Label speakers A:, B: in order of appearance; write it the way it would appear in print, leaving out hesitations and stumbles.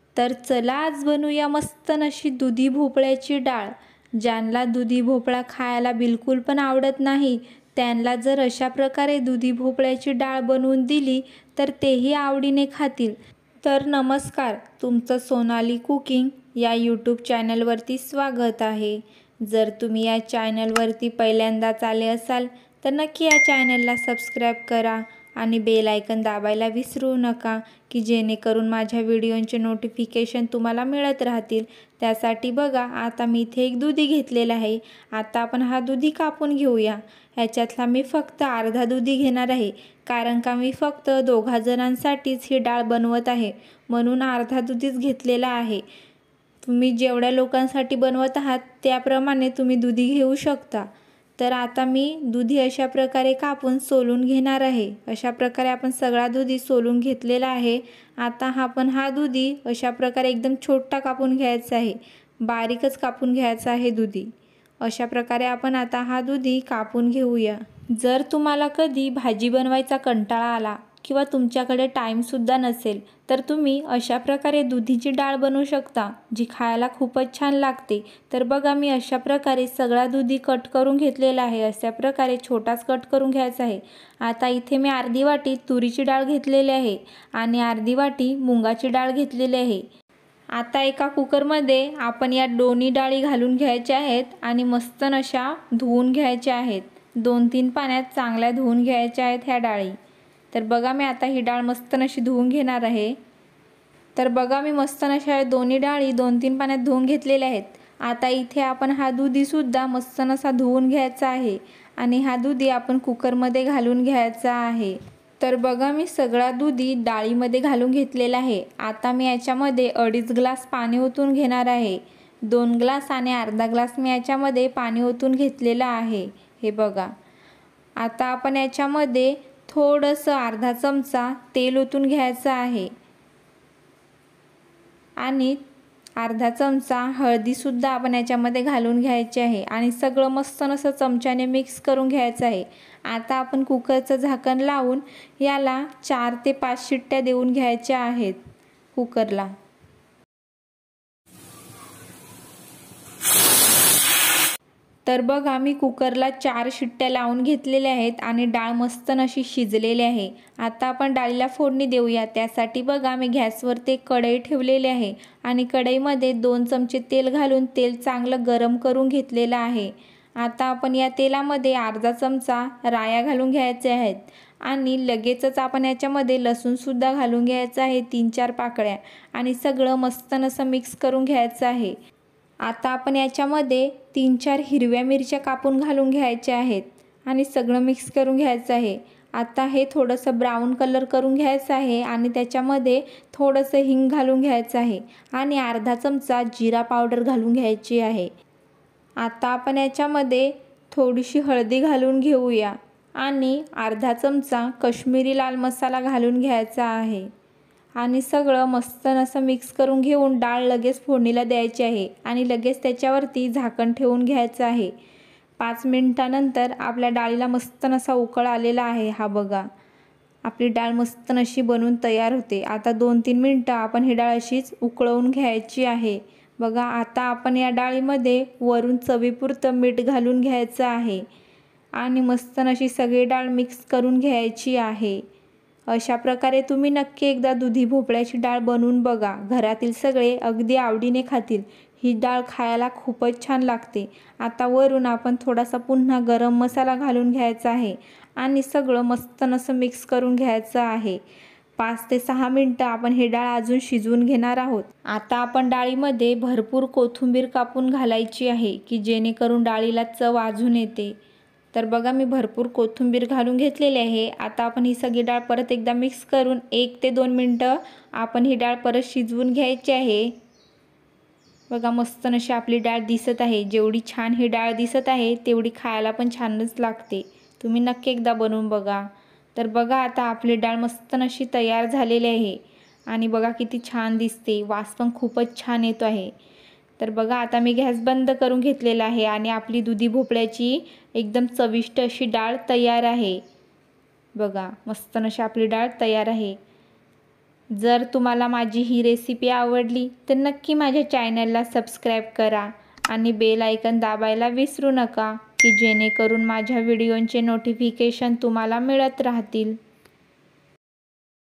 A: तर चला आज बनवूया मस्त अशी दुधी भोपळ्याची डाळ। ज्यांना दुधी भोपळा खायला बिलकुल पण आवडत नाही त्यांना जर अशा प्रकारे दुधी भोपळ्याची डाळ बनवून दिली तर तेही आवडीने खातील। तर नमस्कार, तुमचं सोनाली कुकिंग या यूट्यूब चॅनलवरती स्वागत आहे। जर तुम्ही या चॅनलवरती पहिल्यांदाच आले असाल तर नक्की या चॅनलला सबस्क्राइब करा आणि बेल आयकन दाबायला विसरू नका की जेणेकरून माझ्या व्हिडिओचे नोटिफिकेशन तुम्हाला मिळत राहतील। त्यासाठी बघा, आता मी इथे एक दुधी घेतलेला आहे। आता आपण हा दुधी कापून घेऊया। ह्याच्यातला मी फक्त अर्धा दुधी घेणार आहे, कारण का मी फक्त दोघा जणांसाठीच ही डाळ बनवत आहे, म्हणून अर्धा दुधीच घेतलेला आहे। तुम्ही जेवढ्या लोकांसाठी बनवत आहात त्याप्रमाणे तुम्ही दुधी घेऊ शकता। तर आता मी दुधी अशा प्रकारे कापून सोलून घेणार आहे। अशा प्रकारे आपण सगळा दुधी सोलून घेतलेला आहे। आता हा दुधी अशा प्रकारे एकदम छोटा कापून घ्यायचा आहे, बारीकच कापून घ्यायचा आहे दुधी। अशा प्रकारे आपण आता हा दुधी कापून घेऊया। जर तुम्हाला कधी भाजी बनवायचा कंटाळा आला किंवा तुमच्याकडे टाईमसुद्धा नसेल तर तुम्ही अशा प्रकारे दुधीची डाळ बनवू शकता, जी खायला खूपच छान लागते। तर बघा, मी अशा प्रकारे सगळा दुधी कट करून घेतलेला आहे। अशा प्रकारे छोटाच कट करून घ्यायचा आहे। आता इथे मी अर्धी वाटी तुरीची डाळ घेतलेली आहे आणि अर्धी वाटी मुगाची डाळ घेतलेली आहे। आता एका कुकरमध्ये आपण या दोन्ही डाळी घालून घ्यायच्या आहेत आणि मस्त अशा धुवून घ्यायच्या आहेत। 2-3 पाण्यात चांगल्या धुवून घ्यायच्या आहेत ह्या डाळी। तर बघा, मी आता ही डाळ मस्त अशी धुवून घेणार आहे। तर बघा, मी मस्त अशा दोन्ही डाळी 2-3 पाण्यात धुवून घेतलेल्या आहेत। आता इथे आपण हा दुधीसुद्धा मस्त असा धुवून घ्यायचा आहे आणि हा दुधी आपण कुकरमध्ये घालून घ्यायचा आहे। तर बघा, मी सगळा दुधी डाळीमध्ये घालून घेतलेला आहे। आता मी याच्यामध्ये 2.5 ग्लास पाणी ओतून घेणार आहे। 2 ग्लास आणि अर्धा ग्लास मी याच्यामध्ये पाणी ओतून घेतलेलं आहे। हे बघा, आता आपण याच्यामध्ये थोडंसं अर्धा चमचा तेल ओतून घ्यायचं आहे आणि अर्धा चमचा हळदीसुद्धा आपण याच्यामध्ये घालून घ्यायची आहे आणि सगळं मस्त असं चमच्याने मिक्स करून घ्यायचं आहे। आता आपण कुकरचं झाकण लावून याला 4 ते 5 शिट्ट्या देऊन घ्यायच्या आहेत कुकरला। तर बघा, मी कुकरला 4 शिट्ट्या लावून घेतलेल्या आहेत आणि डाळ मस्त अशी शिजलेली आहे। आता आपण डाळीला फोडणी देऊया। त्यासाठी बघा, मी गॅसवरती एक कढई ठेवलेली आहे आणि कढईमध्ये 2 चमचे तेल घालून तेल चांगलं गरम करून घेतलेलं आहे। आता आपण या तेलामध्ये अर्धा चमचा राया घालून घ्यायचे आहेत आणि लगेचच आपण याच्यामध्ये लसूणसुद्धा घालून घ्यायचं आहे, 3-4 पाकळ्या, आणि सगळं मस्त असं मिक्स करून घ्यायचं आहे। आता आपण याच्यामध्ये 3-4 हिरव्या मिरच्या कापून घालून घ्यायच्या आहेत आणि सगळं मिक्स करून घ्यायचं आहे। आता हे थोडंसं ब्राऊन कलर करून घ्यायचं आहे आणि त्याच्यामध्ये थोडंसं हिंग घालून घ्यायचं आहे आणि अर्धा चमचा जिरा पावडर घालून घ्यायची आहे। आता आपण याच्यामध्ये थोडीशी हळदी घालून घेऊया आणि अर्धा चमचा काश्मीरी लाल मसाला घालून घ्यायचा आहे आणि सगळं मस्त असं मिक्स करून घेऊन डाळ लगेच फोडणीला द्यायची आहे आणि लगेच त्याच्यावरती झाकण ठेवून घ्यायचं आहे। 5 मिनिटानंतर आपल्या डाळीला मस्त असा उकळ आलेला आहे। हा बघा, आपली डाळ मस्त अशी बनवून तयार होते। आता 2-3 मिनिटं आपण ही डाळ अशीच उकळवून घ्यायची आहे। बघा, आता आपण या डाळीमध्ये वरून चवीपुरतं मीठ घालून घ्यायचं आहे आणि मस्त अशी सगळी डाळ मिक्स करून घ्यायची आहे। अशा प्रकारे तुम्ही नक्की एकदा दुधी भोपळ्याची डाळ बनवून बघा, घरातील सगळे अगदी आवडीने खातील। ही डाळ खायला खूपच छान लागते। आता वरून आपण थोडासा पुन्हा गरम मसाला घालून घ्यायचा आहे आणि सगळं मस्त असं मिक्स करून घ्यायचं आहे। 5 ते 6 मिनिटं आपण ही डाळ अजून शिजवून घेणार आहोत। आता आपण डाळीमध्ये भरपूर कोथिंबीर कापून घालायची आहे की जेणेकरून डाळीला चव अजून येते। तर बघा, मी भरपूर कोथिंबीर घालून घेतलेली आहे। आता आपण ही सगळी डाळ परत एकदा मिक्स करून 1 ते 2 मिनिटं आपण ही डाळ परत शिजवून घ्यायची आहे। बघा, मस्त अशी आपली डाळ दिसत आहे। जेवढी छान ही डाळ दिसत आहे तेवढी खायला पण छानच लागते। तुम्ही नक्की एकदा बनवून बघा। तर बघा, आता आपली डाळ मस्त अशी तयार झालेली आहे आणि बघा किती छान दिसते, वास पण खूपच छान येतो आहे। तर बघा, आता मी गॅस बंद करून घेतलेला आहे आणि आपली दुधी भोपळ्याची एकदम चविष्ट अशी डाळ तयार आहे। बघा, मस्त अशी आपली डाळ तयार आहे। जर तुम्हाला माझी ही रेसिपी आवडली तर नक्की माझ्या चॅनलला सबस्क्राईब करा आणि बेल आयकन दाबायला विसरू नका की जेणेकरून माझ्या व्हिडिओंचे नोटिफिकेशन तुम्हाला मिळत राहतील।